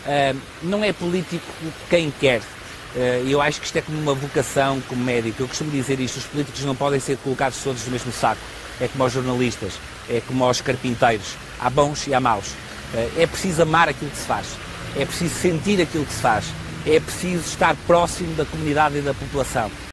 Não é político quem quer. Eu acho que isto é como uma vocação como médico. Eu costumo dizer isto, os políticos não podem ser colocados todos no mesmo saco. É como aos jornalistas, é como aos carpinteiros. Há bons e há maus. É preciso amar aquilo que se faz. É preciso sentir aquilo que se faz. É preciso estar próximo da comunidade e da população.